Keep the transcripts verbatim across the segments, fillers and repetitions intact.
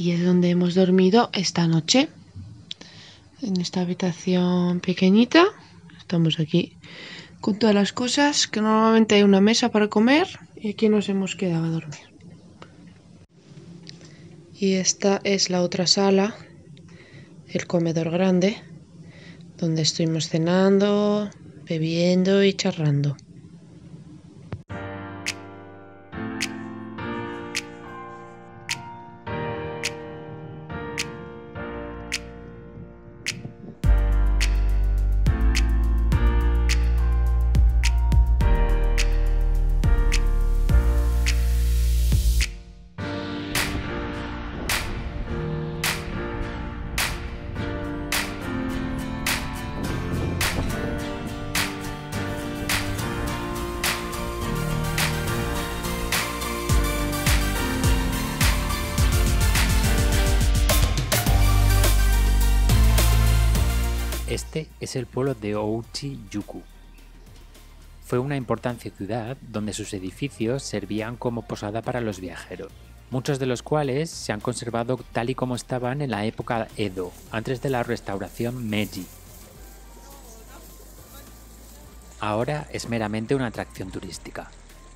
aquí es donde hemos dormido esta noche, en esta habitación pequeñita. Estamos aquí con todas las cosas, que normalmente hay una mesa para comer, y aquí nos hemos quedado a dormir. Y esta es la otra sala, el comedor grande, donde estuvimos cenando, bebiendo y charlando. Este es el pueblo de Ouchi-juku. Fue una importante ciudad donde sus edificios servían como posada para los viajeros, muchos de los cuales se han conservado tal y como estaban en la época Edo, antes de la restauración Meiji. Ahora es meramente una atracción turística.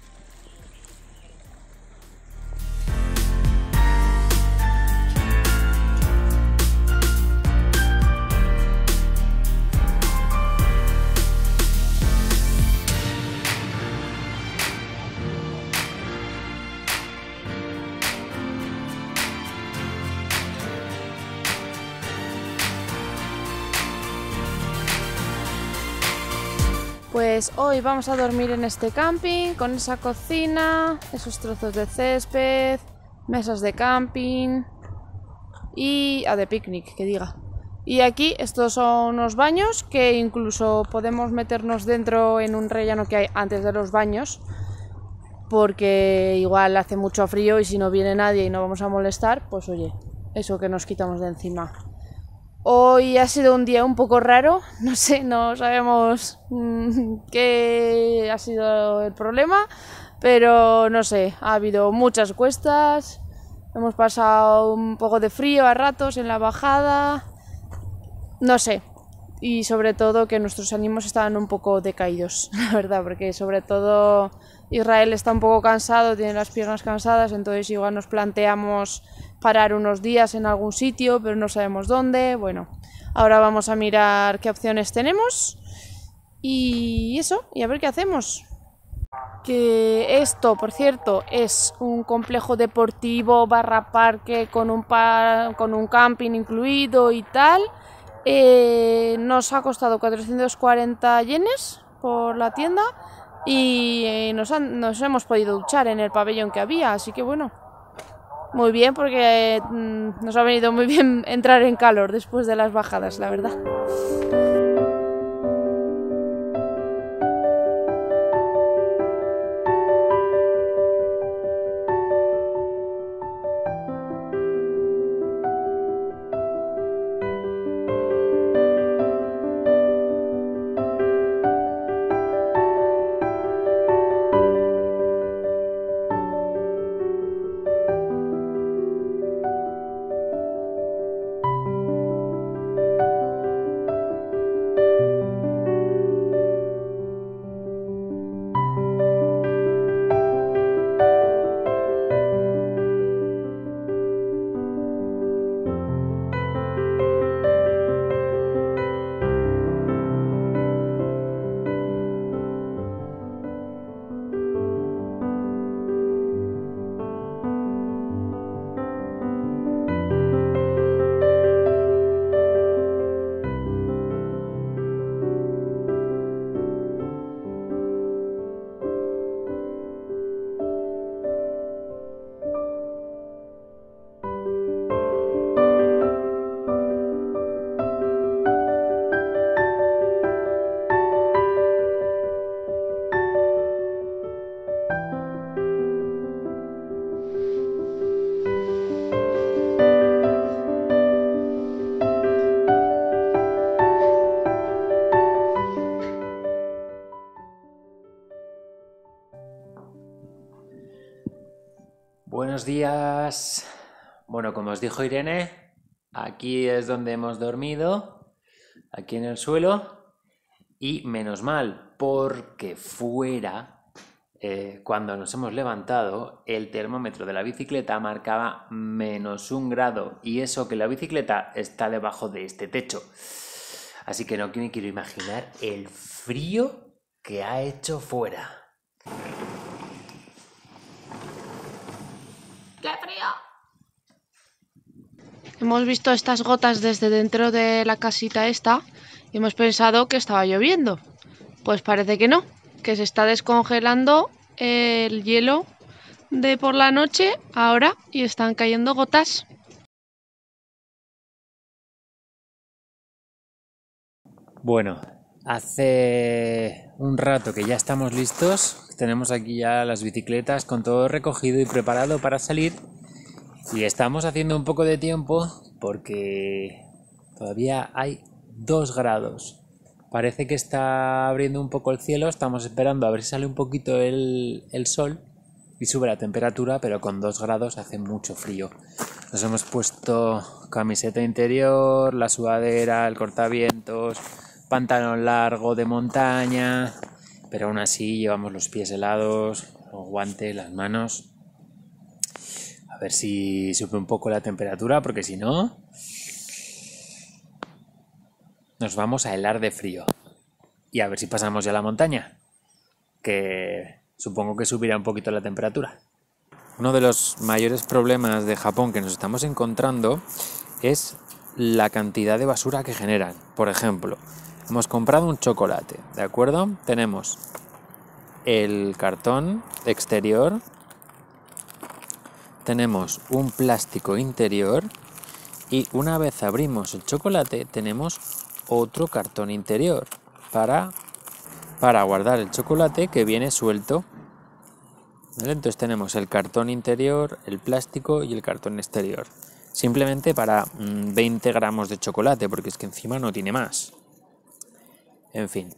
Pues hoy vamos a dormir en este camping, con esa cocina, esos trozos de césped, mesas de camping y... ah, de picnic, que diga. Y aquí estos son unos baños que incluso podemos meternos dentro en un rellano que hay antes de los baños, porque igual hace mucho frío y si no viene nadie y no vamos a molestar, pues oye, eso que nos quitamos de encima. Hoy ha sido un día un poco raro, no sé, no sabemos mmm, qué ha sido el problema, pero no sé, ha habido muchas cuestas, hemos pasado un poco de frío a ratos en la bajada, no sé, y sobre todo que nuestros ánimos estaban un poco decaídos, la verdad, porque sobre todo Israel está un poco cansado, tiene las piernas cansadas, entonces igual nos planteamos parar unos días en algún sitio, pero no sabemos dónde. Bueno, ahora vamos a mirar qué opciones tenemos y eso, y a ver qué hacemos. Que esto, por cierto, es un complejo deportivo barra parque con un, par, con un camping incluido y tal. Eh, nos ha costado cuatrocientos cuarenta yenes por la tienda y eh, nos, han, nos hemos podido duchar en el pabellón que había, así que bueno, muy bien, porque eh, nos ha venido muy bien entrar en calor después de las bajadas, la verdad. Buenos días. Bueno, como os dijo Irene, aquí es donde hemos dormido, aquí en el suelo, y menos mal, porque fuera, eh, cuando nos hemos levantado, el termómetro de la bicicleta marcaba menos un grado, y eso que la bicicleta está debajo de este techo. Así que no me quiero imaginar el frío que ha hecho fuera. ¡Qué frío! Hemos visto estas gotas desde dentro de la casita esta y hemos pensado que estaba lloviendo. Pues parece que no, que se está descongelando el hielo de por la noche ahora y están cayendo gotas. Bueno, hace un rato que ya estamos listos, tenemos aquí ya las bicicletas con todo recogido y preparado para salir y estamos haciendo un poco de tiempo porque todavía hay dos grados. Parece que está abriendo un poco el cielo, estamos esperando a ver si sale un poquito el, el sol y sube la temperatura, pero con dos grados hace mucho frío. Nos hemos puesto camiseta interior, la sudadera, el cortavientos, pantalón largo de montaña, pero aún así llevamos los pies helados, los guantes, las manos. A ver si sube un poco la temperatura, porque si no, nos vamos a helar de frío. Y a ver si pasamos ya a la montaña, que supongo que subirá un poquito la temperatura. Uno de los mayores problemas de Japón que nos estamos encontrando es la cantidad de basura que generan. Por ejemplo, hemos comprado un chocolate, ¿de acuerdo? Tenemos el cartón exterior, tenemos un plástico interior y una vez abrimos el chocolate tenemos otro cartón interior para, para guardar el chocolate que viene suelto. ¿Vale? Entonces tenemos el cartón interior, el plástico y el cartón exterior. Simplemente para mmm, veinte gramos de chocolate, porque es que encima no tiene más. En fin.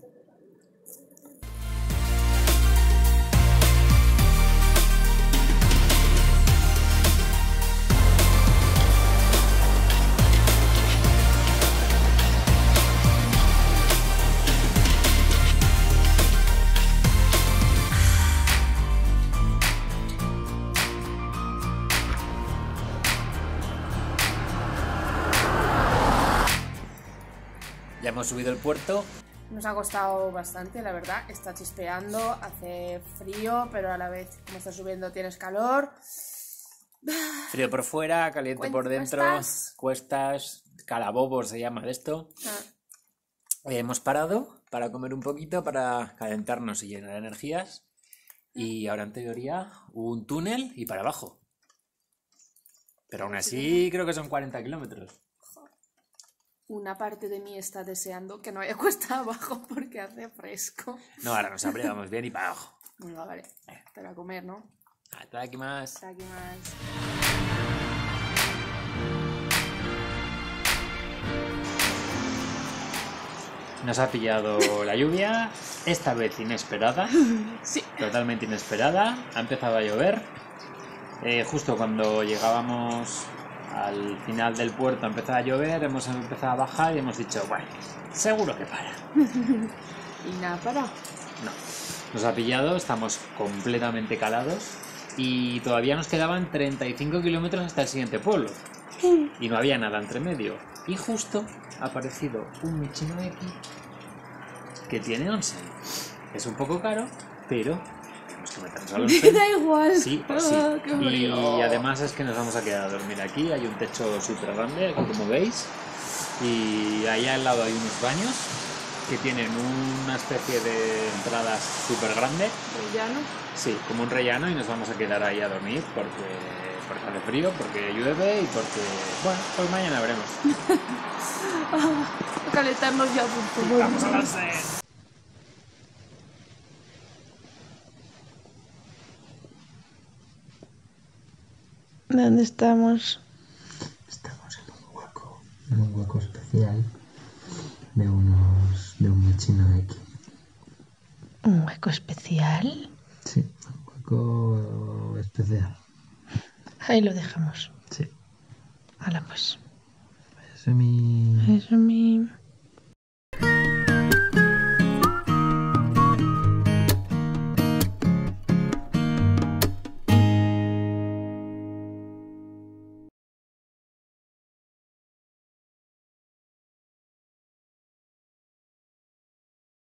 Ya hemos subido el puerto. Nos ha costado bastante, la verdad. Está chispeando, hace frío, pero a la vez, como está subiendo, tienes calor. Frío por fuera, caliente por dentro. ¿Cuestas? Cuestas, calabobos se llama de esto. Ah. Eh, hemos parado para comer un poquito, para calentarnos y llenar energías. Y ahora en teoría un túnel y para abajo. Pero aún así creo que son cuarenta kilómetros. Una parte de mí está deseando que no haya cuesta abajo porque hace fresco. No, ahora nos abrigamos bien y para abajo. Venga, vale. Pero a comer, ¿no? Hasta aquí más. Hasta aquí más. Nos ha pillado la lluvia, esta vez inesperada. Sí. Totalmente inesperada. Ha empezado a llover. Eh, justo cuando llegábamos al final del puerto ha empezado a llover, hemos empezado a bajar y hemos dicho, bueno, seguro que para. Y nada, para. No, nos ha pillado, estamos completamente calados y todavía nos quedaban treinta y cinco kilómetros hasta el siguiente pueblo y no había nada entre medio. Y justo ha aparecido un Michino X que tiene onsen. Es un poco caro, pero tenemos que meternos al onsen. Da igual. Sí, o sí. Ah, qué frío. Y además es que nos vamos a quedar a dormir aquí. Hay un techo súper grande, aquí como veis. Y ahí al lado hay unos baños que tienen una especie de entradas súper grande. ¿Rellano? Sí, como un rellano, y nos vamos a quedar ahí a dormir porque, porque hace frío, porque llueve y porque... Bueno, pues mañana veremos. A calentarnos ya, por favor. ¡Vamos a darse! ¿Dónde estamos? Estamos en un hueco, en un hueco especial de unos de un Michino X. ¿Un hueco especial? Sí, un hueco especial. Ahí lo dejamos. Sí. Hala pues. Eso mi... Eso mi...